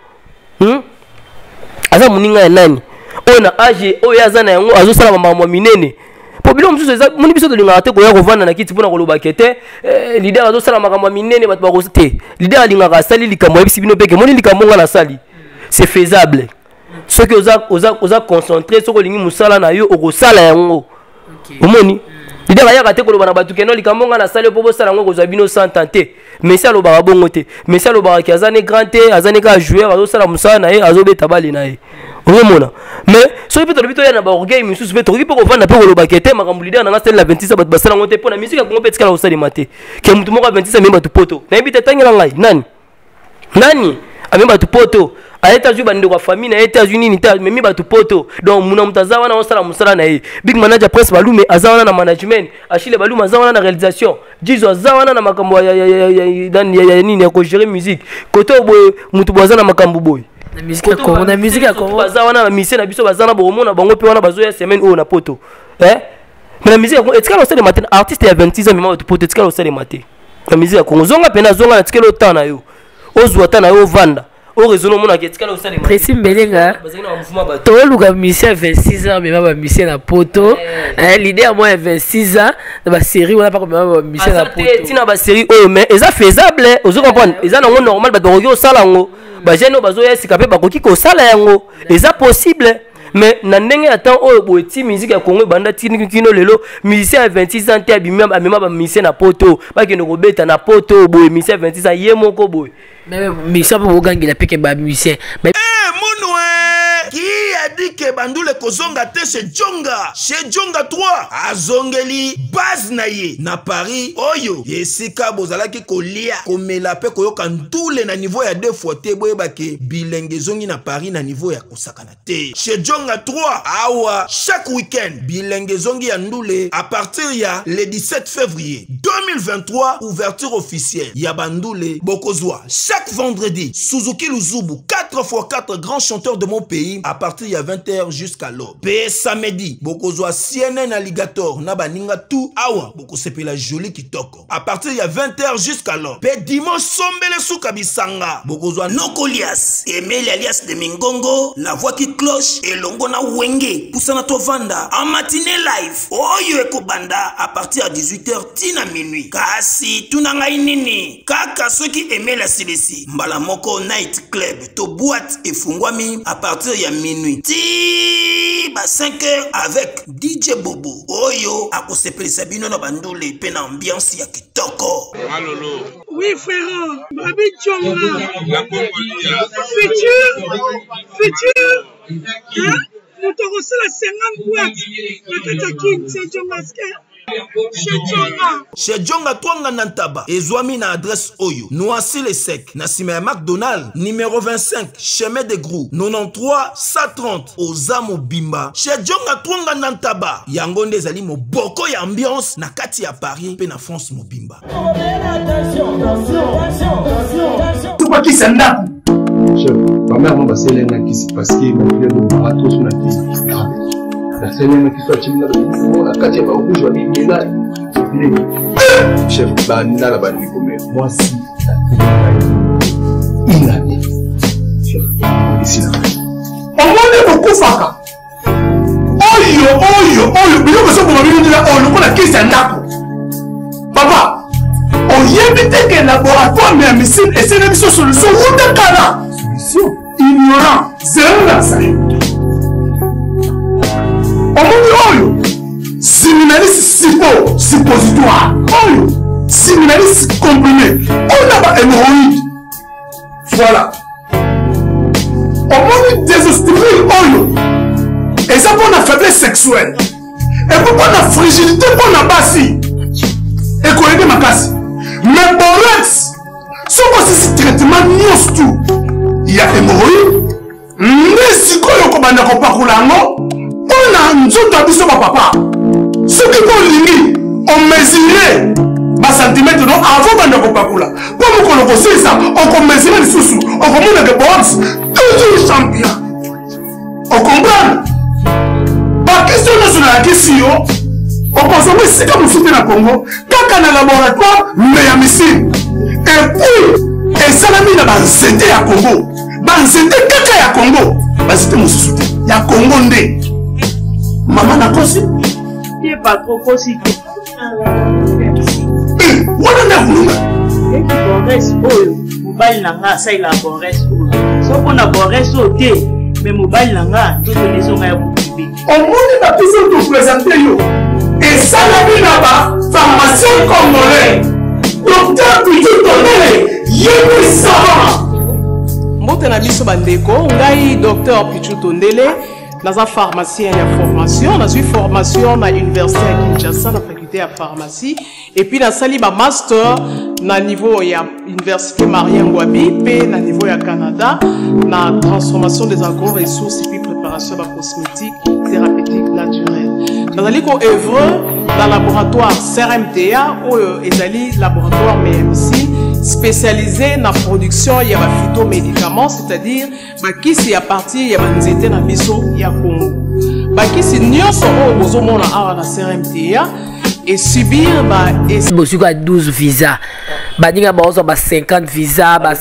Aza muninga ya nani ona age oya azana yango azosala makambo minene po bilo mususu eza muni biso tolinga te koya kovanda na kiti pona koloba kete leader azosala makambo minene bato bakoste leader alingaka asali likambo yebisi bino peke moni likambo nga na sali c'est faisable ce que oza concentré soko lingi musala na yo okosala yango omoni leader ayaka te koloba na bato keno likambo nga na sali po bosala yango kozwa bino sans tenter mais ça lo ba bongo te mais ça lo ba ki azane grand te azane ka joueur azosala musala na ye azobeta bali na ye omona mais so peut le ya na ba orgueil mususu peut ko vanda pe koloba kete makambo leader na ngasela 26 bato basala ngote pona musique ya kongo petika la osali mate ke mutu moko 26 memba tu poto na yebite tangela ngai nani amemba tu poto a États-Unis bande kwa famille na États-Unis ni ta memi ba tu poto donc muna mutazawa na osala musala na ye big manager presse balume azawana na management achile balume azawana na réalisation jizo azawana na makambo ya nini ya ko gérer musique koto boy mutu bozana makambo boy na musique ya Congo na musique ya Congo bazawana na mission na biso bazana bomona bango pe wana bazo ya semaine o na poto mais la musique ya Congo etikala osala matin artiste ya 26 ans mema ba tu poto etikala osala matin la musique ya Congo zonga pena zonga na tikelo tana yo ozwa tana yo vanda au réseau mona ketikala osala matin précis belenga to luka musicien 26 ans mais ba musicien na poto leader moi 26 ans na ba série on a pas comme ba musicien na poto tina ba série oh mais eza faisable ozo comprendre eza nango normal ba dogo sala ngo ba jeune bazo ya sikape ba koki ko sala yango eza possible mais na ndenge atan oyo boeti musique ya Congo banda tini kino lelo musicien 26 ans te abimia amema ba musicien na poto ba kendo ko beta na poto boy musicien 26 ans yemoko boy mais musicien po gangela peke ba musicien mais qui a dit que Bandoule Kozonga te chez Djonga 3 azongeli base na ye na Paris oyo yesika bozalaki kolia komela pe koyoka ndule na niveau ya 2 fois te boyeba ke bilenge zongi na Paris na niveau ya kosakana te chez Djonga 3 awa chaque week-end bilenge zongi ya ndule à partir ya le 17 février 2023 ouverture officielle ya Bandoule Bokozwa chaque vendredi Suzuki Luzubu 4x4 grands chanteurs de mon pays à partir de 20h jusqu'à l'aube. Pe samedi, bokozwa CNN Alligator na baninga tout awa boko sepela joli kitoko. À partir de 20h jusqu'à l'aube. Pe dimanche sombele souka bisanga. Bokozwa Nokolias, Emile alias de Mingongo, la voix qui cloche et longo na wenge poussana to vanda en matinée live. Oyo eko banda à partir de 18h tina minuit. Kasi tunanga inini. Kaka ceux qui aimaient la CDC. Mbala moko night club to boîte et fungwami à partir de minuit. Ti ba 5h avec DJ Bobo. Oyo akosepeli sabino na Bandoule pe na ambiance ya kitoko. Malolo. Oui frère, Babi Djonga. Futur. Hein? Nous t'avons reçu la 50 boîtes. La Katakin, c'est Djonga. Chez Djonga Twanga Nantaba, Ezwami na adresse Oyo, Noisy les Secs, Nassime McDonald, numéro 25, chemin de Grou, 93 130, Ozamo Bimba. Chez Djonga Twanga Nantaba, Yangonde Zali mo boko ya ambiance, na kati ya Paris, pe na France mo Bimba. Tout quoi qui s'en a? Chef, ma mère m'a passé l'un qui s'est passé, ma fille de marathon sur la piste. La semaine qui soit chimina la katia ba rouge wa bingela chef banda la bandi comme moi si inane chef ici là on m'a beaucoup faka oyo bilo ko so ko mabili ndila on ko la kisa ndako papa on yebite que laboratoire mais missile et c'est une solution ou de kala solution ignorant zéro la ça oyo séminaliste suppositoire oyo séminaliste comprimé on a pas hémorroïde voilà on désostérile oyo et ça pour la faiblesse sexuelle et pour la fragilité pour la bassi ekoyede makasi mais borex soko sisi traitement nyonso tu ya hémorroïde nde sikoyo kobanda kopakola yango mpona nzoto ya biso bapapa soki kolingi omesure basantimetre no avant banda kopakola mpo mokolo kosilisa okomesure lisusu okomonake borex toujours champion okomprendre bakestio nyonso nayakisi yo okozonga esika mosusu te na congo kaka na laboratoire me ya misine epuis esalami na banzete ya congo banzete kaka ya congo banzete mosusu te ya congo nde mama nakosi wana nde akulunga bores oyo mobali na nga asalela bores oyo soko na bores oyo te me mobali na nga tozolesonga ya bokibe omoni bapesi otopresente yo esalami na bapharmacien congolais docteur Pichu Tondele yebisama mbote na biso bandeko ngai docteur Pichu Tondele naza pharmacien ya formation nazwi formation na université ya Kinshasa na faculté ya pharmacie et puis nasali ba master na niveau ya université Marien Ngouabi pe na niveau ya Canada na transformation des agro-ressources et puis préparation de cosmétiques thérapeutiques naturelles. Nazali ko œuvre dans le laboratoire CRMTA ou ezali laboratoire MMC spécialisé dans la production de phytomédicaments, c'est-à-dire bakisi à partir de banzete na biso ya Congo. Bakisi nyonso o bozomona awa na CRMTA et subir à 12 visas. Badinga baozo ba 50 visas, ba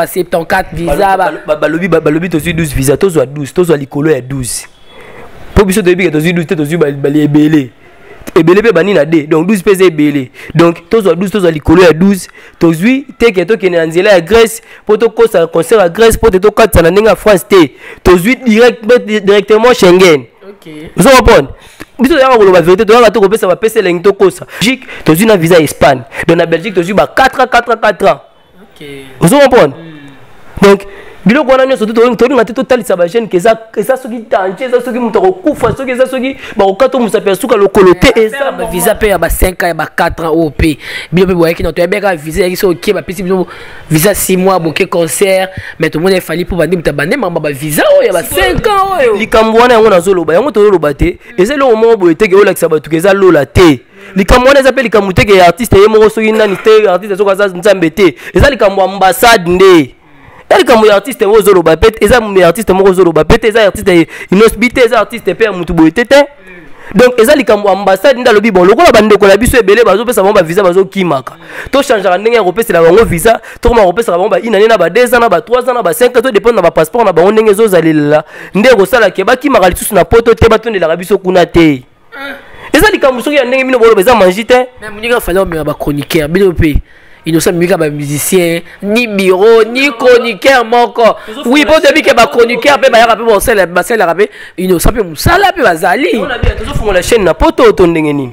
74 visas, balobi to 12 visas, to 12, to likolo ya 12. Po biso to bi to 12 to bali ebele. Ebele pe bani na de. Donc 12 pèse ebele. Donc to 12 to likolo ya 12, to zui teke to kene nzela ya Grèce, po to kosa concert à Grèce, po to katsa na ndenge France te. To zui directement Schengen. OK. Vous comprenez? Biso ya ko la vérité to ya to ko pesa ba pesa lengi to kosa. Belgique to zui na visa Espagne. Donc na Belgique to zui ba 4 ans. OK. Vous comprenez? Donc biloko wana nyonso tolinga te totalisa bagene ke eza soki tanje eza soki moto akokufa soki eza soki bakokata mosapi ya suka lokolo te eza visa mpe ya ba 5 ans ya ba 4 ans oyo mpe bino mpe boyaki na toyebeka visa yaki so okie bapesi bino visa 6 mois boke concert mais tomoni efali mpo bandi moto abande mamba bavisa oyo ya ba 5 ans oyo likambo wana yango nazoloba yango tozoloba te eza eloko moko boye teke olakisa bato ke eza lola te likambo wana eza mpe likambo teke ya artiste ye moko soki nani te artiste soki aza nzambe te eza likambo ambassade nde elle comme artiste mozolo ba pete eza artiste mozolo ba pete eza artiste inosbité eza artiste pe mutu boyete donc eza likambo ambassade nda lobi bon lokola bande ko la biso ebele bazo pesa ba visa bazo kimaka to changer ndenge ya kopesa la bango visa to koma kopesa la bango ba inane na ba 2 ans na ba 3 ans na ba 5 ans to dépend na ba passeport na bango ndenge zo zalela nde ko sala ke ba kimaka lisusu na poto te batonde la biso kuna te eza likambo soki ya ndenge bino bolo beza manjite mais muninga fala o ba chroniqueur bino pe ils sont mieux que musiciens, ni bureau, ni chroniqueur moko. Oui, pour te dire que ba chroniqueur pe ba ya pe bon c'est la rapé, ils ne savent pas musala pe bazali. On a bien toujours la chaîne na poto to ndenge nini.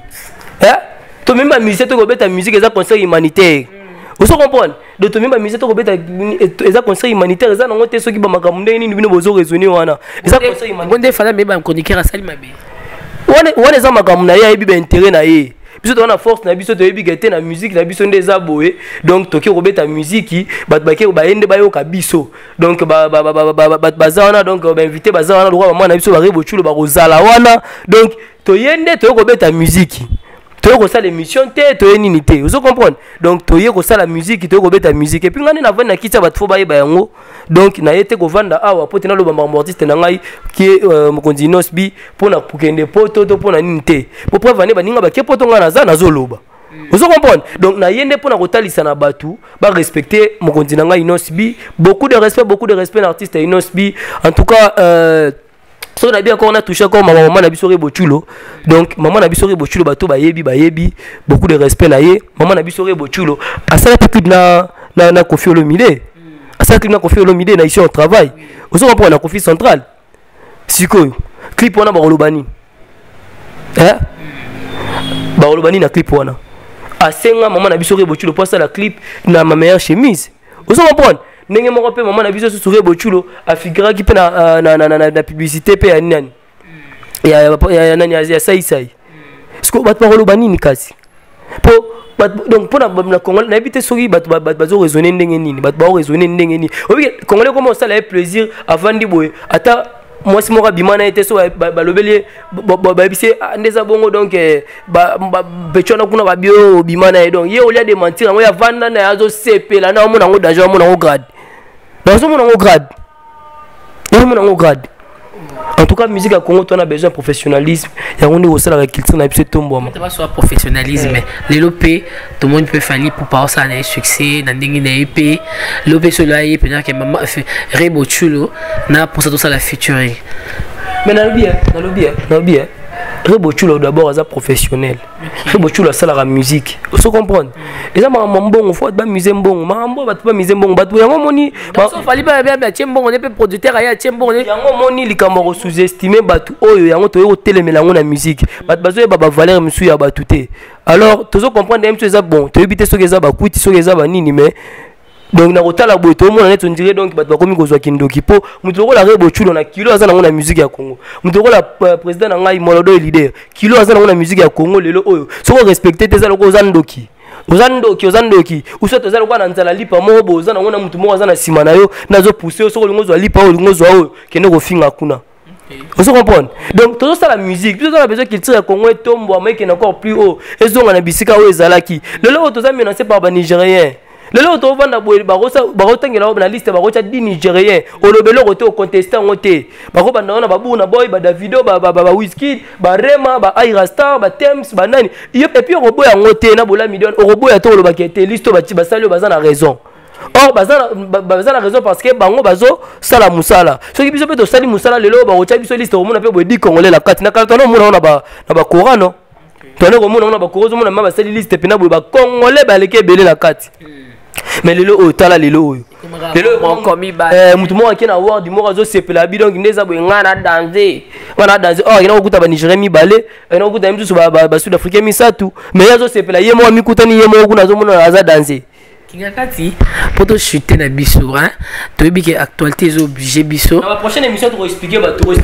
To même musicien to ko beta musique eza concert humanitaire. Vous comprenez? De to même musicien to ko beta eza concert humanitaire eza nango te soki ba makambo ndenge nini bino bozo raisonner wana. Eza concert humanitaire. Bonde fala me ba chroniqueur asali mabe. Wana eza makambo na ye ebi ba intérêt na ye. Biso to na force na biso to yebi gete na musique na biso ndeza boye donc toki ko beta musique bat bake ba ende ba yo ka biso donc bazana donc ba inviter bazana droit maman na biso ba rebo chulo ba rozala wana donc to yende to ko beta musique to ko sala émission te to nini te vous comprenez donc to ye ko sala musique to ko beta musique et puis ngani na vanda na kitsa bat fo ba yeba yango donc na yete ko vanda awa pote na loba mambo artiste na ngai ki mokonzi Nosbi pona pukende poto to pona nini te po preuve ne baninga ba ke poto ngana za na zoloba vous comprenez donc na yende pona kotalisa na batu ba respecter mokonzi na ngai Nosbi beaucoup de respect l'artiste Nosbi en tout cas so na bien qu'on a touché comme maman na biso rebochulo donc maman na biso rebochulo bato bayebi beaucoup de respect na ye maman na biso rebochulo asala pe na Koffi Olomide asala clip na Koffi Olomide na ici on travaille vous comprenez na Koffi Central siko clip wana ba olobani ba olobani na clip wana asenga maman na biso rebochulo pour ça la clip na ma meilleure chemise vous comprenez ndenge moko pe maman na biso sourire bochulo afigura ki pe na publicité pe ya nani ya nani ya sai sai siko bat parolo banini kasi Donc pour la Congolais, n'habite souri bazo raisonner ndenge nini, bazo raisonner ndenge nini. Oui, Congolais comment ça le plaisir avant di boy. Ata moi si moi bimana était so balobelier babise ndeza bongo donc pechona kuna babio bimana donc ye olia de mentir ngo ya vanda na azo sepela na mo nango d'argent mo nango grade. Dans ce mo nango grade. Mo nango grade. En tout cas, musique à Congo, on a besoin de professionnalisme. Il y a un aussi la culture, on a besoin de tomber. Tu vas sur professionnalisme, mais les lopés, tout le monde peut faire pour pas ça un succès, dans des épées, lopé sur la épée, peut-être que maman fait Rebo Chulo, n'a pour ça tout ça la featuring. Mais dans le bien, Rebo Chulo d'abord est professionnel. Rebo Chulo c'est la musique. Vous comprenez? Et ça m'a bon, faut pas miser bon, mambo va pas miser bon, va tout yango moni. Donc fallait pas bien tiens bon, on est pas producteur aya tiens bon. Yango moni li kamaro sous-estimé batu oyo yango to yo télémélango na musique. Bazo ba valeur musu ya batute. Alors toujours comprendre même ça bon, to éviter ce que ça ba kuiti ce que ça ba nini mais donc na kotala boy to mona net on dirait donc bato bakomi kozwa kindoki po mutu ko la Rebo Chulo na kilo aza na musique ya Congo mutu ko la président na ngai Molodo leader kilo aza na musique ya Congo lelo oyo soko respecter tes aloko zandoki ozandoki uso to zalo kwa na nzala lipa mo boza na ngona mutu mo aza na sima na yo nazo pousser soko lingozwa lipa oyo lingozwa oyo kende ko finga kuna. Vous comprenez? Donc tout ça la musique, tout ça la besoin qu'il tire Congo et tombe mais qui est encore plus haut et zonga na bisika o ezalaki lelo to za menacé par ba Nigériens. Le lot au vent d'abord, la liste de 10 Nigériens. Au lobelo au contestant côté. Barobana babuna boy, Davido, Wizkid, Rema, Aira Star, Thames, Banani. Et puis au robot à côté, na bola million. Au robot à tout le baquet, liste basalo bazan a raison. Or bazan a raison parce que bango bazo sala musala. Ce qui peut être sali musala le lot barocha biso liste au monde appelle boy dit congolais la carte. Na carte no mona na ba Coran no. Tone ko mona na ba Coran mona ma sali liste pena boy ba congolais ba leke belé la carte. Mais le lot tala le lot mutu mo akena award mo azo sepela bi donc ndeza bo ngana danser oh ina okuta ba Nigeria mi balé ina okuta mtu ba Sud Africa mi satu mais azo sepela ye mo amikuta ni ye mo kuna zo mona aza danser kingakati poto chuter na biso hein to bi que actualité est obligé biso dans la prochaine émission tu expliquer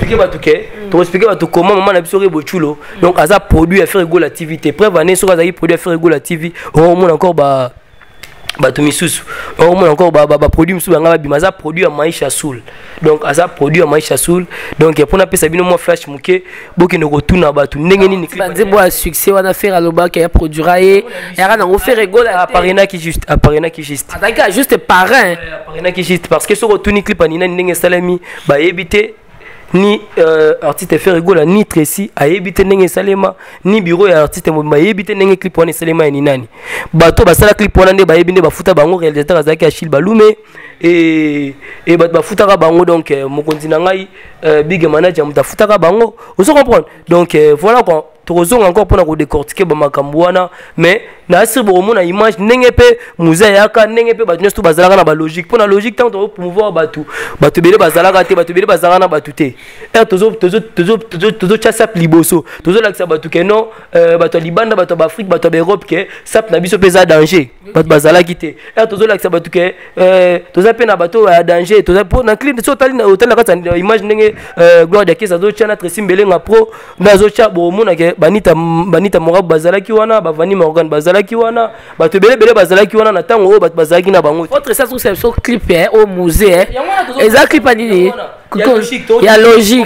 comment maman na biso Rebo Chulo donc aza produit à faire égale activité preuve année sur aza produit à faire égale activité au moins encore bato misusu au moins encore produit misusu banga bimaza produit à maisha soul donc asa produit à maisha soul donc pour na pesa bino mo flash muke boki ndoko tuna bato ndenge nini clip ba succès wana faire aloba ki ya produira et ya na faire rigole Aparena qui juste ataka juste parrain Aparena qui juste parce que so retourni clip anina ndenge salami ba ebité ni artiste faire rigole ni Tracy a éviter ndenge salema ni bureau ya artiste mo éviter ndenge clip wana salema ni nani bato basala clip wana nde ba ebinde bafuta bango réalisateur azaki Achille Balume et bato bafuta ka bango donc mokonzi na ngai big manager mutafuta ka bango vous comprenez donc voilà quoi tozonga encore pour na ko décortiquer ba makambo wana mais na asir bo mona image ndenge pe musée yaka ndenge pe bato nyosto bazalaka na ba logique pour na logique tant to promouvoir bato bele bazalaka te bato bele bazalaka na bato te tozo chasa liboso tozo lakisa bato ke non bato libanda bato ba Afrique bato ba Europe ke sap na biso pesa danger bato bazalaki te tozo lakisa bato ke toza pe na bato ya danger toza pour na clip so tali na hotel la kata image ndenge gloire de kesa zo chana Tracy Mbelenga pro nazo cha bo mona ke banita morabu bazalaki wana bavani Morgan bazalaki wana bato bele bazalaki wana na tango bato bazalaki na bango autre ça c'est so clip au musée eza clip anini ya logique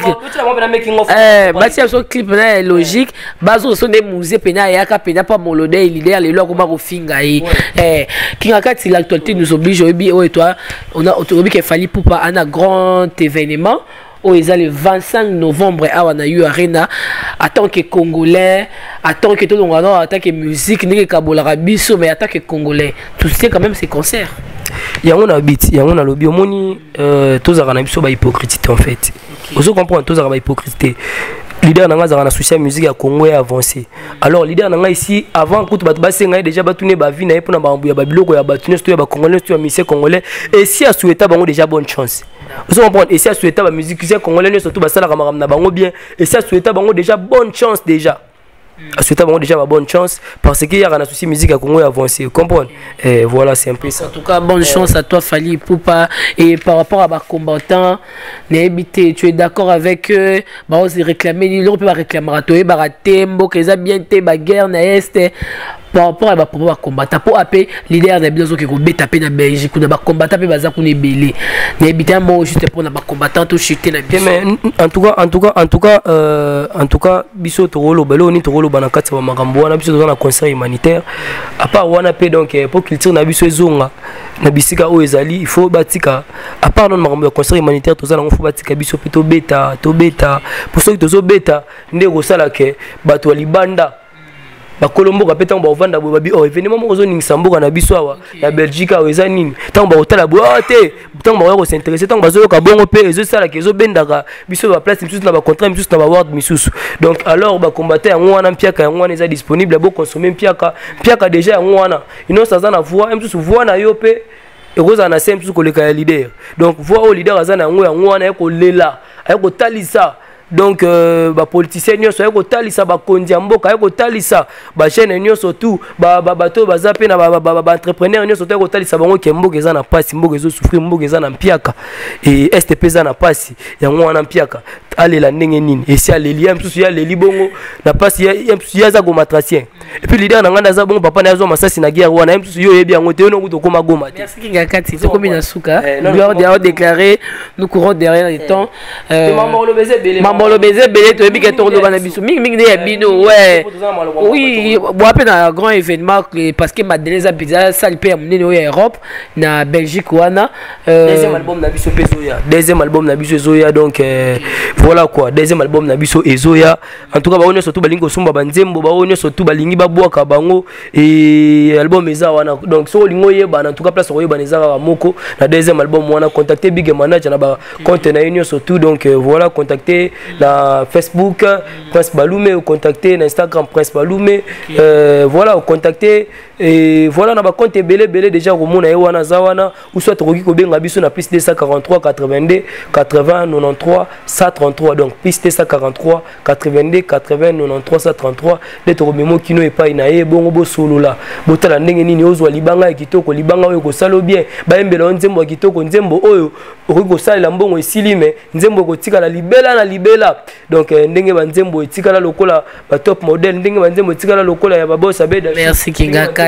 bati so clip na logique bazo so des musée pena yaka pena pas Molodo leader le loko ba ko finga kingakati l'actualité nous oblige et toi on a autorisé qu'il fallait pour pas un grand événement où ils le 25 novembre à Wanayu Arena en tant que Congolais, en tant que tout le monde, en tant que musique, ni que Kabola Bisso, mais en tant que Congolais, tout c'est quand même ces concerts. Il y a un beat, il y a un lobby, moni tous à Bisso ba hypocrisie en fait. Vous comprenez tous à ba hypocrisie. Leader nanga za na social musique ya Congo est avancé. Alors leader nanga ici avant que tu basenga déjà batune ba vie na pour na bambu ya babiloko ya batune sto ya ba congolais sto ya musique congolais et si a souhaité bango déjà bonne chance. Vous comprenez et si a souhaité ba musique congolais surtout ba sala kamara na bango bien et si a souhaité bango déjà bonne chance déjà. A souhaité bango déjà bonne chance parce que y a un souci musique à Congo est avancé. Vous comprenez et voilà c'est un peu ça. En tout cas bonne chance à toi Fally Ipupa et par rapport à ba combattants n'habité tu es d'accord avec eux bah on se réclamer ils ont pas réclamer toi ba tembo que ça bien te ba guerre na est par rapport à ba combattant pour appeler leader de biso qui ko beta pe na Belgique kuna ba combattant pe baza kuna belé na ebita mo juste pour na ba combattant to chuter na biso. Mais en tout cas biso to rolo belo ni to rolo bana katsa ba makambo wana biso dans la conseil humanitaire à part wana pe donc pour culture na biso ezonga na bisika o ezali il faut batika à part non makambo ya conseil humanitaire to za na faut batika biso pe to beta pour ceux qui to zo beta ndeko sala ke bato libanda ba Colombo ka petango ba ovanda bo babi oh événement mo zo ningisa mboka na biso awa na Belgique awa eza nini tango ba hotela bo te tango ba ko s'intéresser tango ba zo ka bongo pe ezo sala ke zo bendaka biso ba place misusu na ba contrat misusu na ba ward misusu donc alors ba combattre yango wana mpiaka yango wana eza disponible bo consommer mpiaka déjà yango wana ino ça na voix misusu voix na yo pe ekoza na sem misusu koleka ya leader donc voix au leader azana yango wana eko lela ayeko talisa. Donc ba politicien nyonso ayeko talisa ba kondia mboka ayeko talisa ba chaîne nyonso tout ba bato ba zape na ba entrepreneur nyonso ayeko talisa bango ke mboka eza na pasi mboka ezo souffrir mboka eza na mpiaka et STP eza na pasi yango wana mpiaka alela ndenge nini et si aleli msusu ya leli bongo na pasi ya msusu ya za gomatracien et puis leader na nganda za bongo papa na yazo masasi na guerre wana msusu yo yebi yango te yo no koma goma te. Merci Kingakati c'est comme Inasuka gloire déclaré nous courons derrière les temps Mambo baiser belé to ebike to lobana biso mingi ne bino ouais oui bo appel na grand événement parce que Madeleine Pizza salle pe amnene en Europe na Belgique wana deuxième album na biso Zoya donc voilà quoi deuxième album na biso Ezoya en tout cas ba onyo surtout balingo somba banzembo ba onyo surtout balingi ba boaka bango et album eza wana donc so lingo yeba en tout cas place oyeba nezaka moko na deuxième album wana contacter big manager na ba compte na union surtout donc voilà contacter na Facebook Prince Balume ou contacter na Instagram Prince Balume voilà ou contacter et voilà na ba compte belé déjà romona e wana zawana ou soit roki ko benga biso na plus 243 82 80 93 133 donc plus 243 82 80 93 133 de to memo kino e pa ina e bongo bo solo la botala ndenge nini ozwa libanga e kitoko libanga oyo ko salo bien ba embela nzembo ya kitoko nzembo oyo roki ko sala mbongo esili me nzembo ko tika la libela donc ndenge ba nzembo etikala lokola ba top model ndenge ba nzembo etikala lokola ya baboss abeda. Merci Kingakati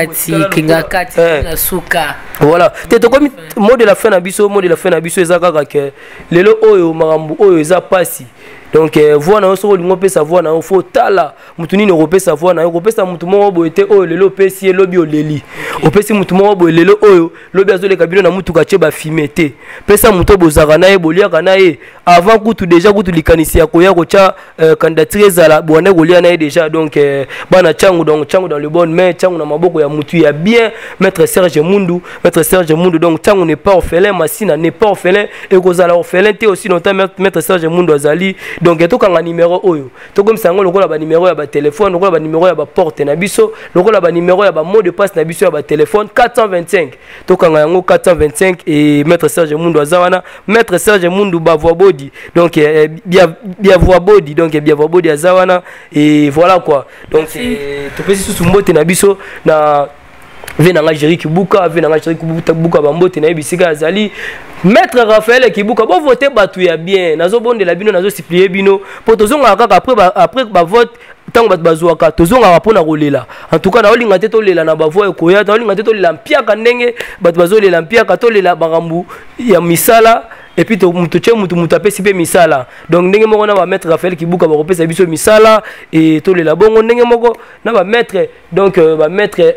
na suka voilà te comme mot de la fin na biso ezaka ke lelo oyo marambu oyo eza pasi donc voix na so lingo pe sa voix na faut tala mutu nini repé sa voix na yo repé sa mutu mo boete oyo lelo pesi lobi oleli opesi mutu mo bo lelo oyo lobi azole kabino na mutu kache ba fimete pesa mutu bozaka na ye boliaka na ye avant kutu déjà kutu likanisi ya koya kocha candidature zala bwana golia na ye déjà donc bana changu dans le bonne main changu na maboko ya mutu ya bien maître Serge Mundu donc changu n'est pas orphelin Masina n'est pas orphelin et kozala orphelin te aussi longtemps maître Serge Mundu azali donc to kanga numéro oyo to comme sango lokola ba numéro ya ba téléphone lokola ba numéro ya ba porte na biso lokola ba numéro ya ba mot de passe na biso ya ba téléphone 425 to kanga yango 425 et maître Serge Mundu azawana maître Serge Mundu ba voix body donc bien voix body azawana et voilà quoi donc to pesi sous mbote na biso na venanga Jerry Kibuka buka bambote na bisika azali maître Raphaël Kibuka bo voter batu ya bien nazo bonde la bino nazo supplier bino po tozonga kaka après ba vote tango bat bazwaka tozonga pona kolela en tout cas na olinga te to lela na ba voix ekoya na olinga te to lela mpiaka ndenge bat bazolela mpiaka to lela barambu ya misala et puis mutu apesi pe misala donc ndenge moko na ba maître Raphaël Kibuka ba kopesa biso misala et to lela bongo ndenge moko na ba maître donc ba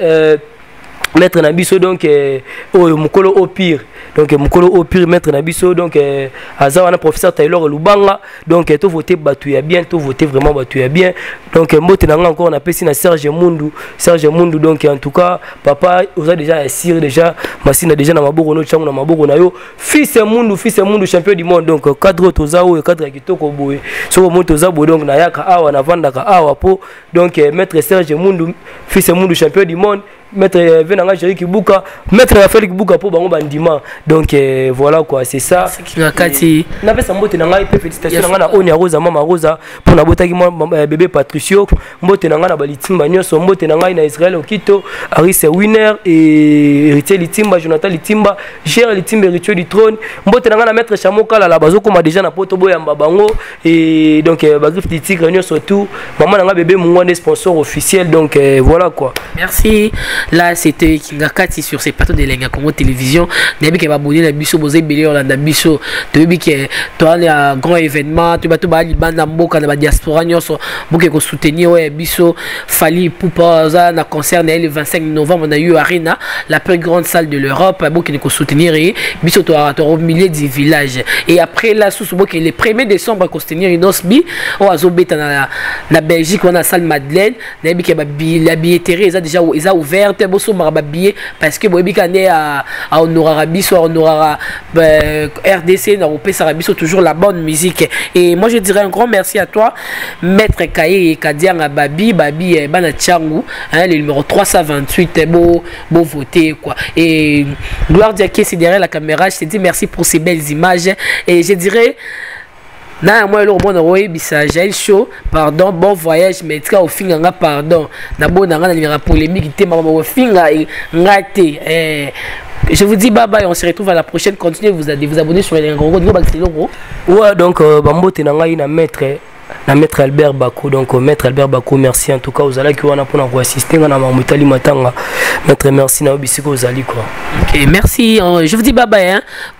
maître Nabiso donc mukolo au pire maître Nabiso donc azawana professeur Taylor Lubanga donc to voter batu ya bien to voter vraiment batu ya bien donc mbote nanga encore on appelle na Serge Mundu donc en tout cas papa oza déjà assir déjà masina déjà na maboko no changu na maboko na yo fils Mundu champion du monde donc cadre tozao et cadre kitoko boye so moto zabo donc na yaka awa na vanda ka awa po donc maître Serge Mundu fils Mundu champion du monde maître venanga Jerry Kibuka maître Raphaël Kibuka pour bango bandima donc voilà quoi c'est ça Kati na pesa mbote na ngai félicitations na na Onia Rosa mama Rosa pour na botaki bébé Patricio mbote na ngai na balitimba nyonso mbote na ngai na Israël Okito Aris Winner et Héritier Litimba Jonathan Litimba Gérard Litimba Héritier du trône mbote na ngai na maître Chamoka la bazoko ma déjà na poto boyamba bango et donc Bagrif du Tigre surtout maman na ngai bébé Mungwande sponsor officiel donc voilà quoi. Merci. Là c'était Kingakati sur ces plateaux de Lenga Congo Télévision. Nabi ke baboni na biso bozé belé Olanda biso. Tobi ke toi un grand événement, tu bato ba libanda mboka na ba diaspora nyonso boke ko soutenir ouais biso Fali Poupa za na concert le 25 novembre on a eu Arena, la plus grande salle de l'Europe, boke ko soutenir et biso to au milieu du village. Et après là sous boke le 1er décembre ko soutenir une osbi o azobeta na Belgique on a salle Madeleine, nabi ke la billetterie ils a ouvert boso maraba billet parce que bobi kané à honorar biso honorar RDC na opesa biso toujours la bonne musique. Et moi je dirais un grand merci à toi maître Kaye et Kadianga Babi bana Tchangu hein, le numéro 328 beau voter quoi. Et Gloire Diaké c'est derrière la caméra, je te dis merci pour ces belles images et je dirais na moi le monde roé bisa Jaël Show pardon bon voyage mais tika au finga pardon na bona nga na polémique té mama au finga ngate je vous dis bye bye, on se retrouve à la prochaine. Continuez vous abonner sur les gros ouais donc bambote na ngai na maître Albert Bako donc maître Albert Bako merci en tout cas aux allez qui wana pour nous assister na mamutali matanga maître merci na obisiko aux allez quoi. OK merci je vous dis bye bye hein.